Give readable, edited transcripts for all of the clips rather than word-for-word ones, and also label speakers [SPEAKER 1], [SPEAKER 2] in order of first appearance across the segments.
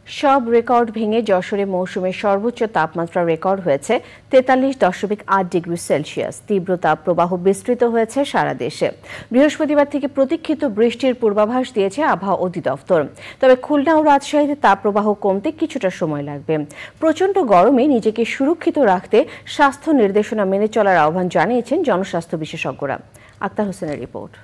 [SPEAKER 1] সব রেকর্ড ভেঙে যশোরে মৌসুমের সর্বোচ্চ তাপমাত্রা রেকর্ড হয়েছে ৪৩.৮ ডিগ্রি সেলসিয়াস। তীব্র তাপপ্রবাহ বিস্তৃত হয়েছে সারা দেশে। বৃহস্পতিবার থেকে প্রতীক্ষিত বৃষ্টির পূর্বাভাস দিয়েছে আবহাওয়া অধিদপ্তর। তবে খুলনা ও রাজশাহীতে তাপপ্রবাহ কমতে কিছুটা সময় লাগবে। প্রচণ্ড গরমে নিজেকে সুরক্ষিত রাখতে স্বাস্থ্য নির্দেশনা মেনে চলার আহ্বান জানিয়েছেন জনস্বাস্থ্য বিশেষজ্ঞরা। আক্তার হোসেনের রিপোর্ট।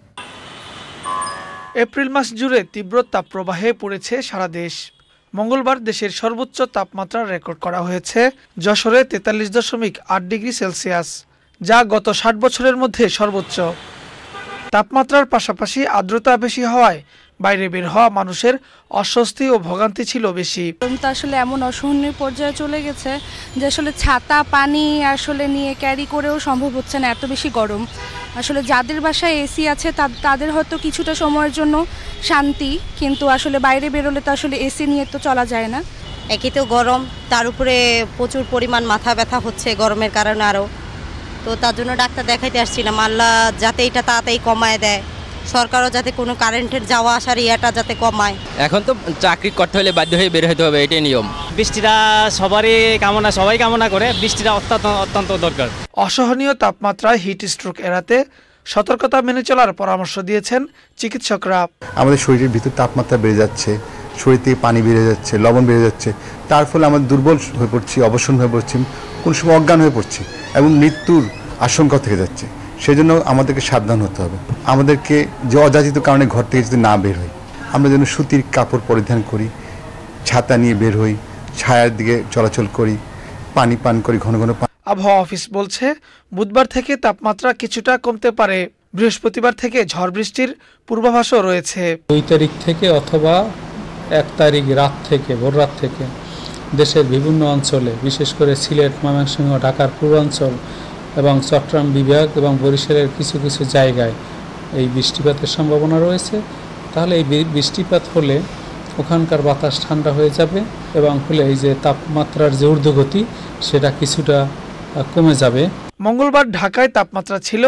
[SPEAKER 2] এপ্রিল মাস জুড়ে তীব্র তাপপ্রবাহে পড়েছে সারা দেশ। মঙ্গলবার দেশের সর্বোচ্চ তাপমাত্রা রেকর্ড করা হয়েছে যশোরে ৪৩.৮ ডিগ্রি সেলসিয়াস, যা গত ৬০ বছরের মধ্যে সর্বোচ্চ। তাপমাত্রার পাশাপাশি আর্দ্রতা বেশি হওয়ায় বাইরে বের হওয়া মানুষের অস্বস্তি ও ভোগান্তি ছিল বেশি।
[SPEAKER 3] গরমটা আসলে এমন অসহনীয় পর্যায়ে চলে গেছে যে আসলে ছাতা পানি আসলে নিয়ে ক্যারি করেও সম্ভব হচ্ছে না, এত বেশি গরম। আসলে যাদের বাসায় এসি আছে তাদের হয়তো কিছুটা সময়ের জন্য শান্তি, কিন্তু আসলে বাইরে বেরোলে তো আসলে এসি নিয়ে তো চলা যায় না।
[SPEAKER 4] একই তো গরম, তার উপরে প্রচুর পরিমাণ মাথা ব্যথা হচ্ছে গরমের কারণে আরও। তো তার জন্য ডাক্তার দেখাইতে আসছিলাম, আল্লাহ যাতে এটা তাড়াতাড়ি কমায় দেয়, সরকারও যাতে কোনো কারেন্টের যাওয়া আসার ইয়েটা যাতে কমায়।
[SPEAKER 5] এখন তো চাকরি করতে হলে বাধ্য হয়ে বের হতে হবে, এটাই নিয়ম।
[SPEAKER 6] বৃষ্টিটা সবাই কামনা করে, বৃষ্টিটা অত্যন্ত দরকার।
[SPEAKER 2] অসহনীয় তাপমাত্রায় হিট স্ট্রোক এড়াতে সতর্কতা মেনে চলার পরামর্শ দিয়েছেন চিকিৎসকরা।
[SPEAKER 7] আমাদের শরীরের ভিতর তাপমাত্রা বেড়ে যাচ্ছে, শরীর থেকে পানি বেড়ে যাচ্ছে, লবণ বেড়ে যাচ্ছে, তার ফলে আমরা দুর্বল হয়ে পড়ছি, অবসন্ন হয়ে পড়ছি, কোনো সময় অজ্ঞান হয়ে পড়ছি এবং মৃত্যুর আশঙ্কা থেকে যাচ্ছে। সেজন্য আমাদেরকে সাবধান হতে হবে। আমাদেরকে যে অযাচিত কারণে ঘর থেকে যদি না বের হই, আমরা যেন সুতির কাপড় পরিধান করি, ছাতা নিয়ে বের হই, ছায়ার দিকে চলাচল করি, পানি পান করি ঘন ঘন।
[SPEAKER 2] আবহাওয়া অফিস বলছে বুধবার থেকে তাপমাত্রা কিছুটা কমতে পারে। বৃহস্পতিবার থেকে ঝড় বৃষ্টির পূর্বাভাসও রয়েছে।
[SPEAKER 8] ২ তারিখ থেকে অথবা ১ তারিখ ভোর রাত থেকে দেশের বিভিন্ন অঞ্চলে, বিশেষ করে সিলেট, ময়মনসিংহ, ঢাকার পূর্বাঞ্চল এবং চট্টগ্রাম বিভাগ এবং বরিশালের কিছু কিছু জায়গায় এই বৃষ্টিপাতের সম্ভাবনা রয়েছে। তাহলে এই বৃষ্টিপাত হলে ওখানকার বাতাস ঠান্ডা হয়ে যাবে এবং ফলে এই যে তাপমাত্রার যে ঊর্ধ্বগতি সেটা কিছুটা কমে যাবে।
[SPEAKER 2] মঙ্গলবার ঢাকায় তাপমাত্রা ছিল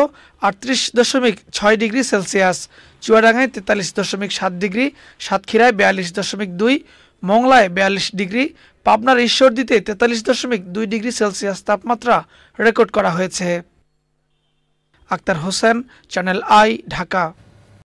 [SPEAKER 2] ৩৮.৬ ডিগ্রি সেলসিয়াস, চুয়াডাঙ্গায় ৪৩.৭ ডিগ্রি, সাতক্ষীরায় ৪২.২, মংলায় ৪২ ডিগ্রি, পাবনার ঈশ্বরদীতে ৪৩.২ ডিগ্রি সেলসিয়াস তাপমাত্রা রেকর্ড করা হয়েছে। Akhtar Hossain, channel I, Dhaka.